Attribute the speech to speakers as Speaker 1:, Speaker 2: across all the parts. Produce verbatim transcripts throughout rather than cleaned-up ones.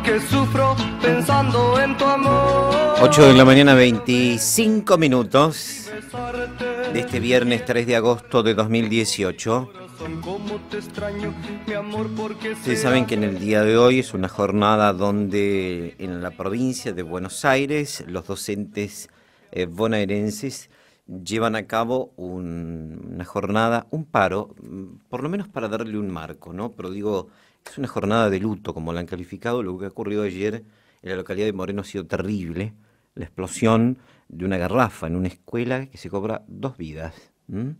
Speaker 1: que sufro pensando en tu amor.
Speaker 2: ocho de la mañana, veinticinco minutos de este viernes tres de agosto de dos mil dieciocho. Ustedes saben que en el día de hoy es una jornada donde en la provincia de Buenos Aires los docentes eh, bonaerenses llevan a cabo un, una jornada, un paro, por lo menos para darle un marco, ¿no? Pero digo, es una jornada de luto, como la han calificado. Lo que ha ocurrido ayer en la localidad de Moreno ha sido terrible. La explosión de una garrafa en una escuela que se cobra dos vidas. ¿Mm?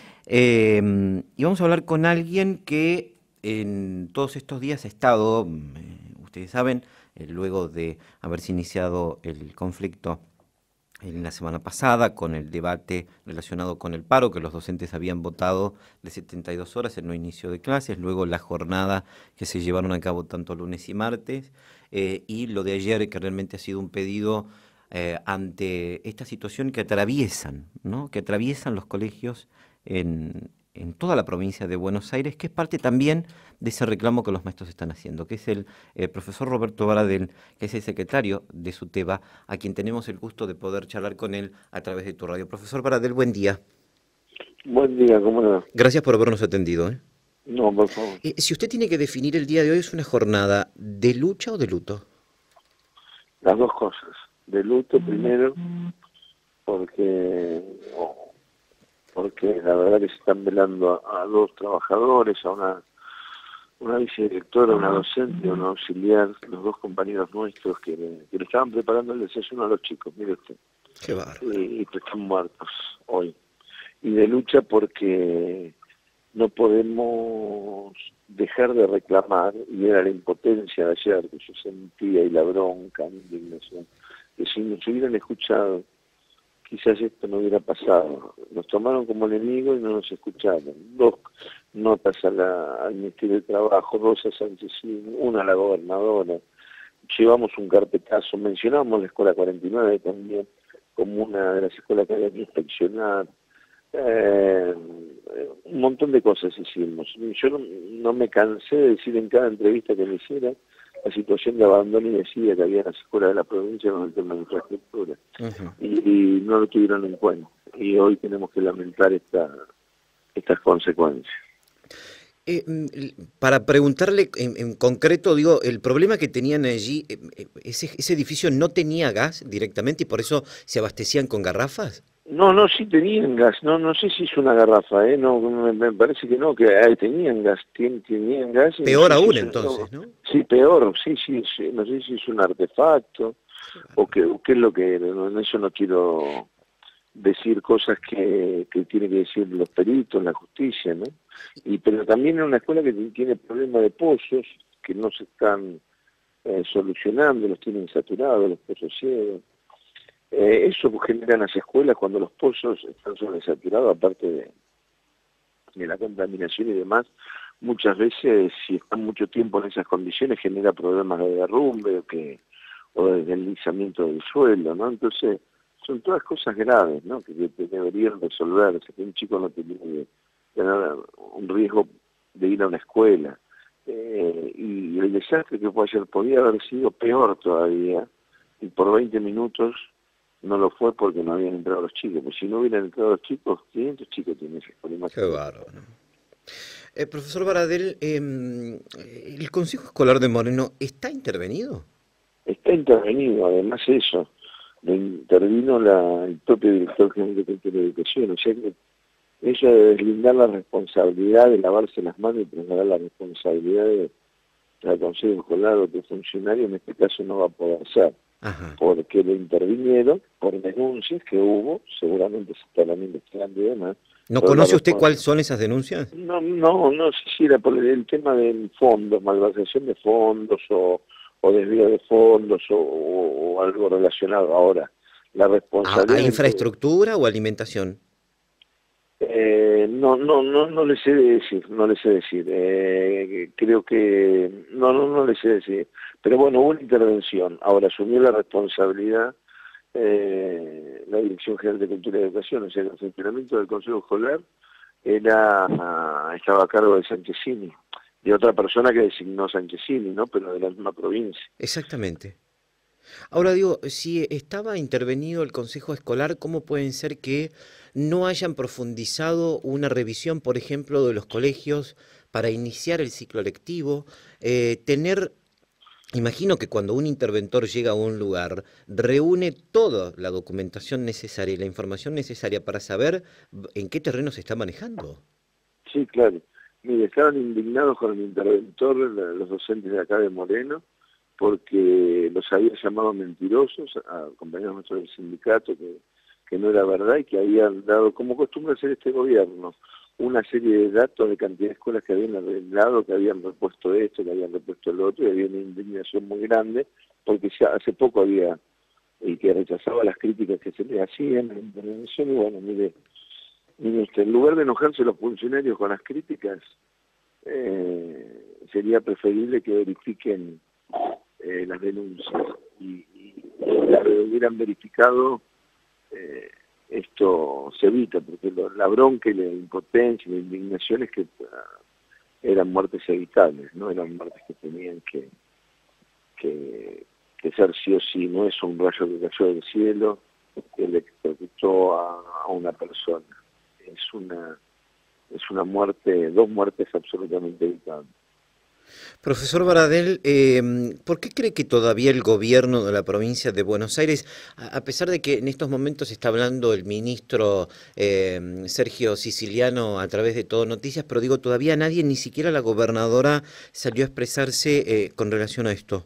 Speaker 2: Eh, y vamos a hablar con alguien que en todos estos días ha estado, eh, ustedes saben, eh, luego de haberse iniciado el conflicto en la semana pasada, con el debate relacionado con el paro, que los docentes habían votado de setenta y dos horas, el no inicio de clases, luego la jornada que se llevaron a cabo tanto lunes y martes, eh, y lo de ayer, que realmente ha sido un pedido eh, ante esta situación que atraviesan, ¿no? que atraviesan los colegios en, en toda la provincia de Buenos Aires, que es parte también de ese reclamo que los maestros están haciendo, que es el eh, profesor Roberto Baradel, que es el secretario de SUTEBA, a quien tenemos el gusto de poder charlar con él a través de tu radio. Profesor Baradel, buen día.
Speaker 3: Buen día, ¿cómo le va?
Speaker 2: Gracias por habernos atendido. ¿eh?
Speaker 3: No, por favor.
Speaker 2: Eh, si usted tiene que definir el día de hoy, ¿es una jornada de lucha o de luto?
Speaker 3: Las dos cosas. De luto primero, porque oh, porque la verdad que se están velando a, a dos trabajadores, a una una vicedirectora, una docente, un auxiliar, los dos compañeros nuestros que, que le estaban preparando el desayuno a los chicos, mire usted.
Speaker 2: Qué bárbaro.
Speaker 3: Y, y que están muertos hoy. Y de lucha porque no podemos dejar de reclamar, y era la impotencia de ayer que yo sentía, y la bronca, la indignación, que si nos hubieran escuchado, quizás esto no hubiera pasado. Nos tomaron como enemigos y no nos escucharon. Dos notas a la, al Ministerio de Trabajo, dos a Sánchez, una a la gobernadora. Llevamos un carpetazo, mencionamos la Escuela cuarenta y nueve también, como una de las escuelas que había que inspeccionar. Eh, un montón de cosas hicimos. Yo no, no me cansé de decir en cada entrevista que me hiciera la situación de abandono y decía que había en las escuelas de la provincia con el tema de infraestructura. Uh-huh. y, y no lo tuvieron en cuenta. Y hoy tenemos que lamentar esta, estas consecuencias.
Speaker 2: Eh, para preguntarle en, en concreto, digo, el problema que tenían allí, ese, ese edificio no tenía gas directamente y por eso se abastecían con garrafas.
Speaker 3: No, no, sí tenían gas, no no sé si es una garrafa, ¿eh? No, me, me parece que no, que eh, tenían gas, ten, tenían gas.
Speaker 2: Peor
Speaker 3: no
Speaker 2: aún
Speaker 3: si
Speaker 2: entonces,
Speaker 3: no,
Speaker 2: ¿no?
Speaker 3: Sí, peor, sí, sí, sí, no sé si es un artefacto, claro. o, que, o qué es lo que era, no, en eso no quiero decir cosas que, que tienen que decir los peritos, la justicia, ¿no? Y pero también es una escuela que tiene problemas de pozos, que no se están eh, solucionando, los tienen saturados, los pozos ciegos. Eh, eso genera en las escuelas cuando los pozos están sobresaturados, aparte de, de la contaminación y demás, muchas veces si están mucho tiempo en esas condiciones genera problemas de derrumbe o, que, o de deslizamiento del suelo, ¿no? Entonces son todas cosas graves, ¿no? Que, que deberían resolverse, que un chico no tiene que tener un riesgo de ir a una escuela. Eh, y el desastre que fue ayer podía haber sido peor todavía, y por veinte minutos no lo fue porque no habían entrado los chicos, pues si no hubieran entrado los chicos, quinientos chicos tienen ese problema.
Speaker 2: Qué bárbaro. Eh, profesor Baradel, eh, ¿el Consejo Escolar de Moreno está intervenido?
Speaker 3: Está intervenido, además eso, lo intervino la, el propio director general de Cultura y Educación, o sea que ella debe deslindar la responsabilidad de lavarse las manos y trasladar la responsabilidad de, del Consejo Escolar o de funcionario, en este caso no va a poder ser. Ajá. Porque lo intervinieron por denuncias que hubo, seguramente se estarán investigando y demás.
Speaker 2: ¿No conoce usted cuáles son esas denuncias?
Speaker 3: No, no, no sé si era por el tema del fondo, malversación de fondos o, o desvío de fondos o, o, o algo relacionado. Ahora, la responsabilidad...
Speaker 2: ¿A, a infraestructura que... o alimentación?
Speaker 3: Eh, no, no, no, no le sé decir, no le sé decir. Eh, creo que no, no, no le sé decir. Pero bueno, hubo una intervención. Ahora asumió la responsabilidad eh, la Dirección General de Cultura y Educación, o sea, el funcionamiento del Consejo Escolar era estaba a cargo de Santesini. y otra persona que designó Sanchezini, ¿no? Pero de la misma provincia.
Speaker 2: Exactamente. Ahora digo, si estaba intervenido el Consejo Escolar, ¿cómo pueden ser que no hayan profundizado una revisión, por ejemplo, de los colegios para iniciar el ciclo lectivo? Eh, tener, imagino que cuando un interventor llega a un lugar, reúne toda la documentación necesaria y la información necesaria para saber en qué terreno se está manejando.
Speaker 3: Sí, claro. Mire, estaban indignados con el interventor, los docentes de acá de Moreno, porque los había llamado mentirosos a compañeros nuestros del sindicato, que, que no era verdad y que habían dado, como costumbre hacer este gobierno, una serie de datos de cantidad de escuelas que habían arreglado, que habían repuesto esto, que habían repuesto lo otro, y había una indignación muy grande, porque ya hace poco había, y que rechazaba las críticas que se le hacían, la intervención, y bueno, mire, mire usted, en lugar de enojarse los funcionarios con las críticas, eh, sería preferible que verifiquen Eh, las denuncias y, y, y las hubieran verificado, eh, esto se evita, porque lo, la bronca y la impotencia y la indignación es que uh, eran muertes evitables, no eran muertes que tenían que, que, que ser sí o sí, no es un rayo que cayó del cielo que electrocutó a, a una persona, es una, es una muerte, dos muertes absolutamente evitables.
Speaker 2: Profesor Baradel, eh, ¿por qué cree que todavía el gobierno de la provincia de Buenos Aires, a, a pesar de que en estos momentos está hablando el ministro eh, Sergio Siciliano a través de Todo Noticias, pero digo, todavía nadie, ni siquiera la gobernadora, salió a expresarse eh, con relación a esto?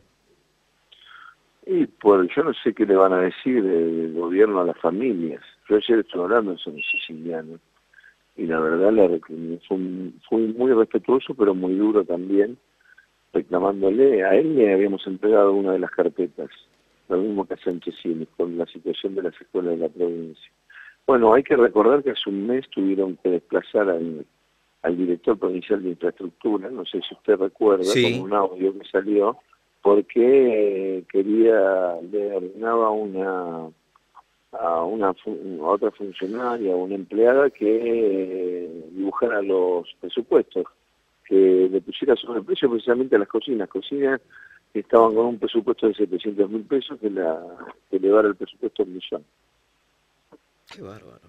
Speaker 3: Y pues yo no sé qué le van a decir del gobierno a las familias. Yo ayer estuve hablando con el Siciliano y la verdad la, fue, fue muy respetuoso, pero muy duro también, reclamándole. A él le habíamos entregado una de las carpetas, lo mismo que a Sanchezini, con la situación de las escuelas de la provincia. Bueno, hay que recordar que hace un mes tuvieron que desplazar al, al director provincial de infraestructura, no sé si usted recuerda,
Speaker 2: Sí.
Speaker 3: con un audio que salió, porque quería, le ordenaba una a una a otra funcionaria, a una empleada que dibujara los presupuestos, que le pusiera sobreprecio precisamente a las cocinas, cocinas que estaban con un presupuesto de setecientos mil pesos, que, la, que elevara el presupuesto a un millón.
Speaker 2: Qué bárbaro.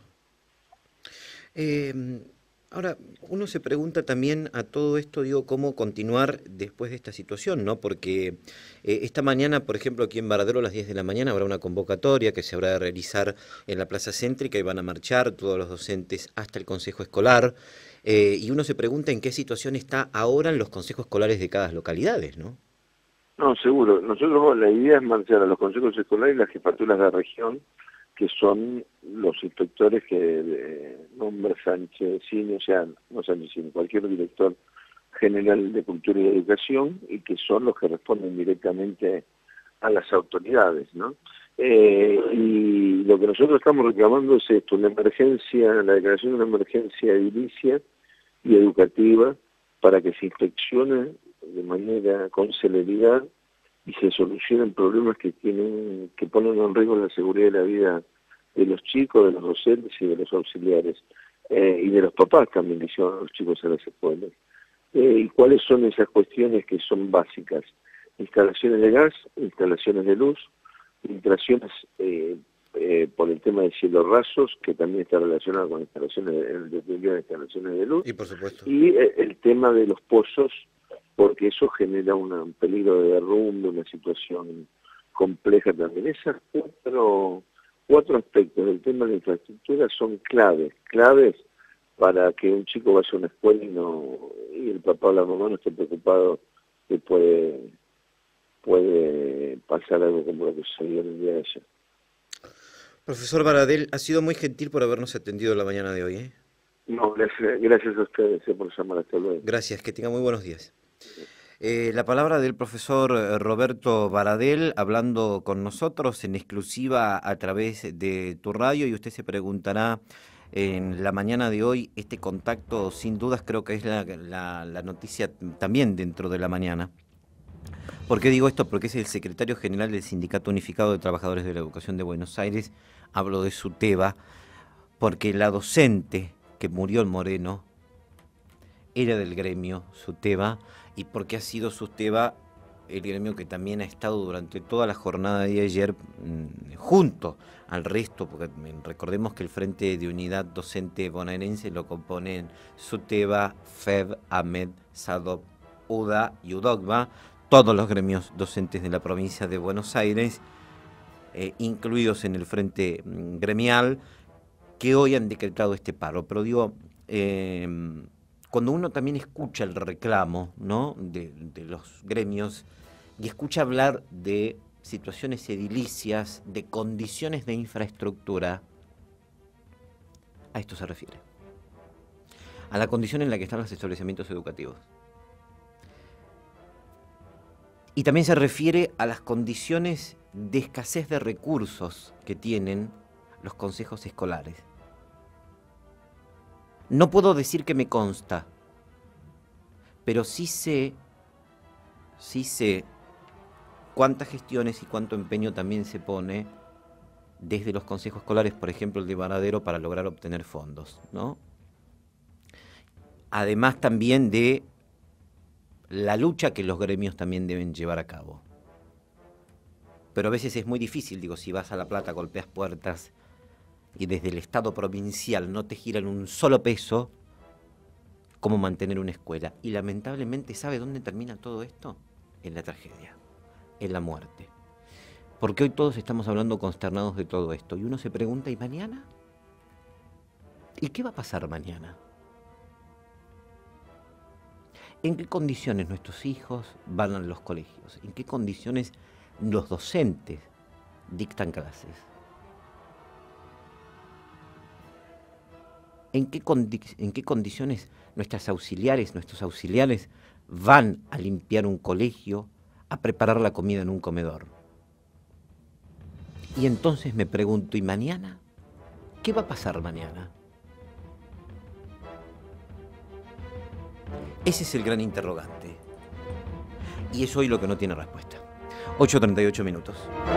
Speaker 2: Eh, ahora, uno se pregunta también a todo esto, digo, cómo continuar después de esta situación, ¿no? Porque eh, esta mañana, por ejemplo, aquí en Varadero a las diez de la mañana habrá una convocatoria que se habrá de realizar en la Plaza Céntrica y van a marchar todos los docentes hasta el Consejo Escolar. Eh, y uno se pregunta en qué situación está ahora en los consejos escolares de cada localidades, ¿no?
Speaker 3: No, seguro. Nosotros, la idea es marchar a los consejos escolares y las jefaturas de región, que son los inspectores que eh, nombra Sanchezini, o sea, no Sanchezini, cualquier director general de Cultura y Educación, y que son los que responden directamente a las autoridades, ¿no? Eh, y lo que nosotros estamos reclamando es esto, una emergencia, la declaración de una emergencia edilicia y educativa para que se inspeccione de manera con celeridad y se solucionen problemas que tienen que ponen en riesgo la seguridad de la vida de los chicos, de los docentes y de los auxiliares, eh, y de los papás también que llevan a los chicos a las escuelas. Eh, ¿Y cuáles son esas cuestiones que son básicas? Instalaciones de gas, instalaciones de luz, instalaciones eh, eh, por el tema de cielos rasos, que también está relacionado con instalaciones de, de, de instalaciones de luz,
Speaker 2: Y por supuesto.
Speaker 3: y eh, el tema de los pozos, porque eso genera una, un peligro de derrumbe, una situación compleja también. Esas cuatro, cuatro aspectos del tema de la infraestructura son claves, claves para que un chico vaya a una escuela y, no, y el papá o la mamá no esté preocupado que puede, puede pasar algo como lo que sucedió en el día de ayer.
Speaker 2: Profesor Baradel, ha sido muy gentil por habernos atendido la mañana de hoy, ¿eh?
Speaker 3: No, gracias, gracias a ustedes por llamar. Hasta luego.
Speaker 2: Gracias, que tenga muy buenos días. Eh, la palabra del profesor Roberto Baradel hablando con nosotros en exclusiva a través de tu radio, y usted se preguntará en la mañana de hoy, este contacto sin dudas creo que es la, la, la noticia también dentro de la mañana. ¿Por qué digo esto? Porque es el secretario general del Sindicato Unificado de Trabajadores de la Educación de Buenos Aires, hablo de SUTEBA, porque la docente que murió en Moreno era del gremio SUTEBA y porque ha sido Susteva el gremio que también ha estado durante toda la jornada de ayer mmm, junto al resto, porque recordemos que el Frente de Unidad Docente Bonaerense lo componen Susteva, F E B, AMED, SADOP, UDA y UDOCBA, todos los gremios docentes de la provincia de Buenos Aires, eh, incluidos en el Frente Gremial, que hoy han decretado este paro. Pero digo, eh, cuando uno también escucha el reclamo, ¿no?, de, de los gremios y escucha hablar de situaciones edilicias, de condiciones de infraestructura, a esto se refiere. A la condición en la que están los establecimientos educativos. Y también se refiere a las condiciones de escasez de recursos que tienen los consejos escolares. No puedo decir que me consta, pero sí sé, sí sé cuántas gestiones y cuánto empeño también se pone desde los consejos escolares, por ejemplo el de Varadero, para lograr obtener fondos, ¿no? Además también de la lucha que los gremios también deben llevar a cabo. Pero a veces es muy difícil, digo, si vas a La Plata, golpeas puertas y desde el Estado provincial no te giran un solo peso, ¿cómo mantener una escuela? Y lamentablemente, ¿sabe dónde termina todo esto? En la tragedia, en la muerte. Porque hoy todos estamos hablando consternados de todo esto. Y uno se pregunta, ¿y mañana? ¿Y qué va a pasar mañana? ¿En qué condiciones nuestros hijos van a los colegios? ¿En qué condiciones los docentes dictan clases? ¿En qué, condi- en qué condiciones nuestras auxiliares, nuestros auxiliares van a limpiar un colegio, a preparar la comida en un comedor? Y entonces me pregunto, ¿y mañana? ¿Qué va a pasar mañana? Ese es el gran interrogante. Y es hoy lo que no tiene respuesta. ocho treinta y ocho minutos.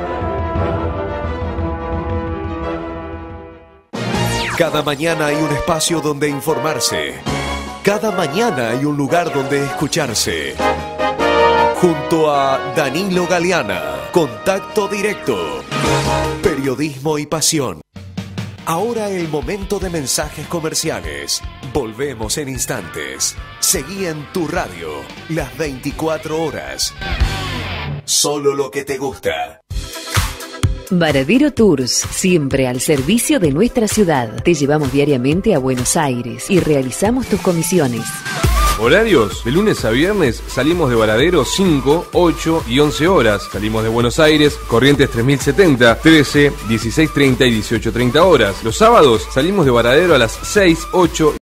Speaker 4: Cada mañana hay un espacio donde informarse. Cada mañana hay un lugar donde escucharse. Junto a Danilo Galeana, Contacto Directo, Periodismo y Pasión. Ahora el momento de mensajes comerciales. Volvemos en instantes. Seguí en tu radio, las veinticuatro horas. Solo lo que te gusta.
Speaker 5: Varadero Tours, siempre al servicio de nuestra ciudad. Te llevamos diariamente a Buenos Aires y realizamos tus comisiones.
Speaker 6: Horarios, de lunes a viernes salimos de Varadero cinco, ocho y once horas. Salimos de Buenos Aires, Corrientes tres mil setenta, trece, dieciséis treinta y dieciocho treinta horas. Los sábados salimos de Varadero a las seis, ocho